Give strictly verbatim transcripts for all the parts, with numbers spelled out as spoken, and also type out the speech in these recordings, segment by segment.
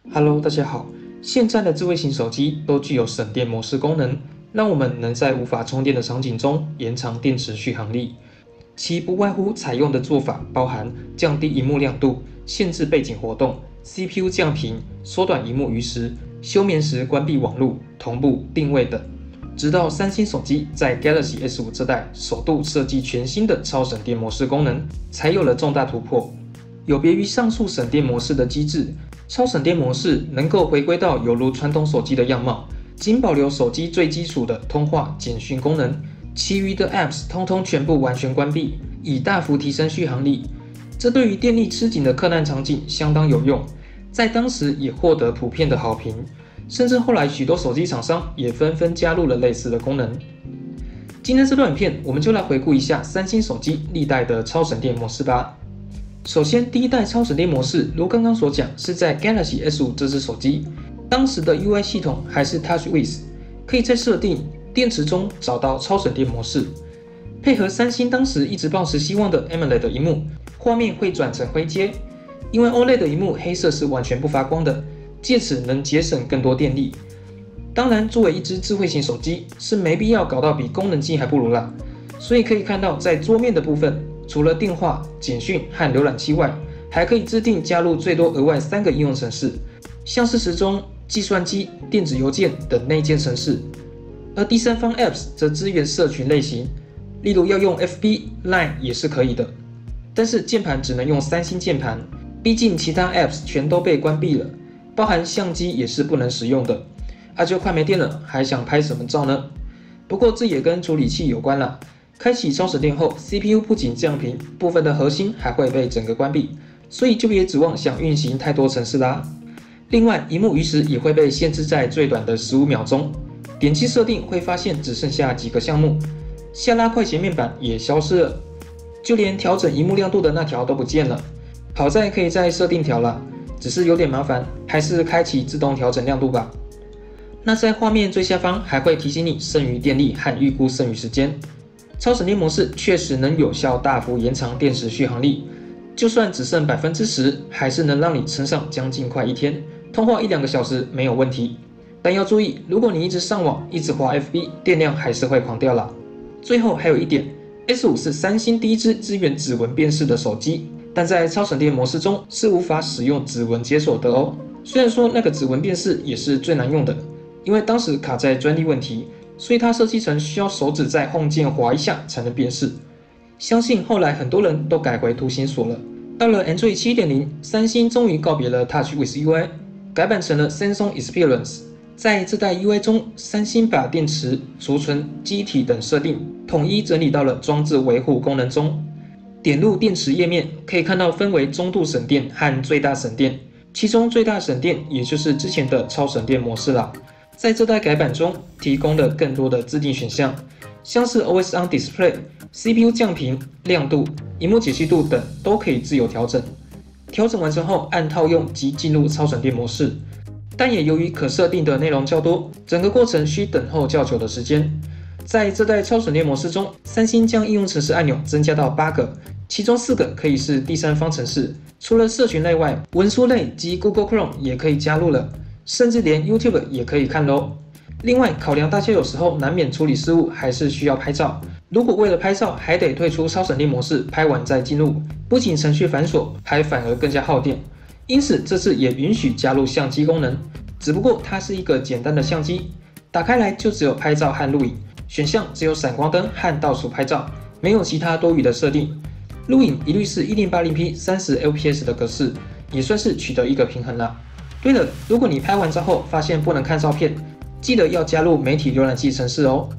Hello，大家好。现在的智慧型手机都具有省电模式功能，让我们能在无法充电的场景中延长电池续航力。其不外乎采用的做法包含降低萤幕亮度、限制背景活动、C P U 降频、缩短萤幕余时、休眠时关闭网络、同步定位等。直到三星手机在 Galaxy S 五 这代首度设计全新的超省电模式功能，才有了重大突破。有别于上述省电模式的机制，超省电模式能够回归到犹如传统手机的样貌，仅保留手机最基础的通话、简讯功能，其余的 Apps 通通全部完全关闭，以大幅提升续航力。这对于电力吃紧的客难场景相当有用，在当时也获得普遍的好评，甚至后来许多手机厂商也纷纷加入了类似的功能。今天这段影片，我们就来回顾一下三星手机历代的超省电模式吧。首先，第一代超省电模式，如刚刚所讲，是在 Galaxy S 五 这只手机，当时的 U I 系统还是 TouchWiz， 可以在设定电池中找到超省电模式，配合三星当时一直抱持希望的 AMOLED 的萤幕，画面会转成灰阶，因为 O L E D 的萤幕黑色是完全不发光的，借此能节省更多电力。当然，作为一只智慧型手机，是没必要搞到比功能机还不如啦，所以可以看到在桌面的部分，除了电话、简讯和浏览器外，还可以自定加入最多额外三个应用程式，像是时钟、计算机、电子邮件等内建程式。而第三方 Apps 则支援社群类型，例如要用 F B、Line 也是可以的。但是键盘只能用三星键盘，毕竟其他 Apps 全都被关闭了，包含相机也是不能使用的。啊，就快没电了，还想拍什么照呢？不过这也跟处理器有关啦。开启超省电后 ，C P U 不仅降频，部分的核心还会被整个关闭，所以就别指望想运行太多程式啦。另外，萤幕余时也会被限制在最短的十五秒钟，点击设定会发现只剩下几个项目，下拉快捷面板也消失了，就连调整萤幕亮度的那条都不见了。好在可以再设定调啦，只是有点麻烦，还是开启自动调整亮度吧。那在画面最下方还会提醒你剩余电力和预估剩余时间。超省电模式确实能有效大幅延长电池续航力，就算只剩 百分之十， 还是能让你撑上将近快一天，通话一两个小时没有问题。但要注意，如果你一直上网，一直滑 F B， 电量还是会狂掉啦。最后还有一点 ，S 五 是三星第一支支援指纹辨识的手机，但在超省电模式中是无法使用指纹解锁的哦。虽然说那个指纹辨识也是最难用的，因为当时卡在专利问题。所以它设计成需要手指在 Home 键滑一下才能辨识。相信后来很多人都改回图形锁了。到了 Android 七点零， 三星终于告别了 TouchWiz U I， 改版成了 Samsung Experience。在这代 U I 中，三星把电池、储存、机体等设定统一整理到了装置维护功能中。点入电池页面，可以看到分为中度省电和最大省电，其中最大省电也就是之前的超省电模式啦。在这代改版中，提供了更多的自定选项，像是 Always On Display、C P U 降频、亮度、萤幕解析度等都可以自由调整。调整完成后，按套用即进入超省电模式。但也由于可设定的内容较多，整个过程需等候较久的时间。在这代超省电模式中，三星将应用程式按钮增加到八个，其中四个可以是第三方程式。除了社群类外，文书类及 Google Chrome 也可以加入了。甚至连 YouTube 也可以看咯。另外，考量大家有时候难免处理事务，还是需要拍照。如果为了拍照还得退出超省电模式，拍完再进入，不仅程序繁琐，还反而更加耗电。因此，这次也允许加入相机功能，只不过它是一个简单的相机，打开来就只有拍照和录影，选项只有闪光灯和倒数拍照，没有其他多余的设定。录影一律是 一零八零P 三十 F P S 的格式，也算是取得一个平衡啦。对了，如果你拍完照后发现不能看照片，记得要加入媒体浏览器程式哦。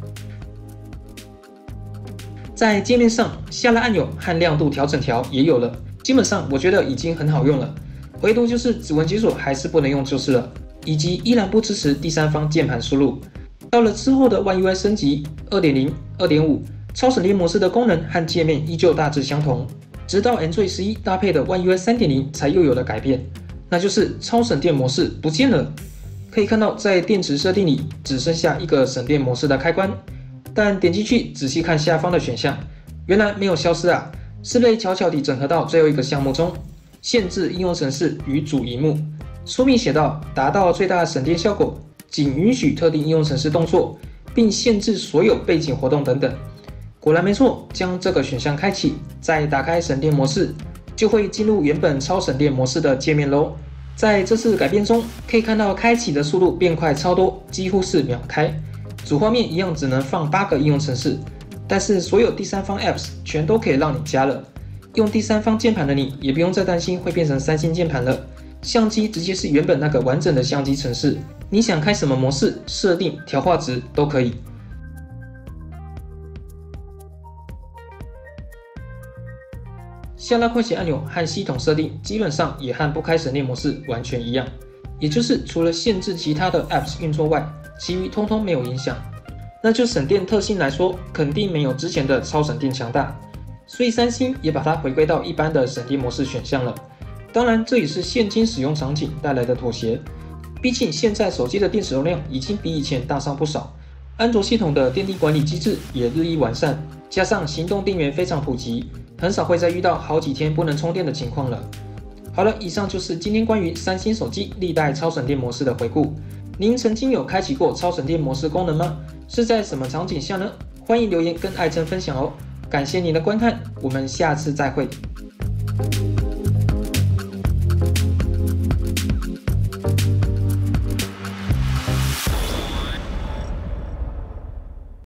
在界面上，下拉按钮和亮度调整条也有了，基本上我觉得已经很好用了。唯独就是指纹解锁还是不能用就是了，以及依然不支持第三方键盘输入。到了之后的 One U I 升级 二点零、二点五， 超省电模式的功能和界面依旧大致相同，直到 Android 十一搭配的 One U I 三点零 才又有了改变。那就是超省电模式不见了，可以看到在电池设定里只剩下一个省电模式的开关，但点进去仔细看下方的选项，原来没有消失啊，是被悄悄地整合到最后一个项目中，限制应用程式与主萤幕。 说明写道，达到最大的省电效果，仅允许特定应用程式动作，并限制所有背景活动等等。果然没错，将这个选项开启，再打开省电模式，就会进入原本超省电模式的界面咯。在这次改变中，可以看到开启的速度变快超多，几乎是秒开。主画面一样只能放八个应用程式，但是所有第三方 Apps 全都可以让你加了。用第三方键盘的你，也不用再担心会变成三星键盘了。相机直接是原本那个完整的相机程式，你想开什么模式、设定、调画质都可以。下拉快捷按钮和系统设定基本上也和不开省电模式完全一样，也就是除了限制其他的 Apps 运作外，其余通通没有影响。那就省电特性来说，肯定没有之前的超省电强大，所以三星也把它回归到一般的省电模式选项了。当然，这也是现今使用场景带来的妥协。毕竟现在手机的电池容量已经比以前大上不少，安卓系统的电力管理机制也日益完善，加上行动电源非常普及，很少会再遇到好几天不能充电的情况了。好了，以上就是今天关于三星手机历代超省电模式的回顾。您曾经有开启过超省电模式功能吗？是在什么场景下呢？欢迎留言跟艾珍分享哦。感谢您的观看，我们下次再会。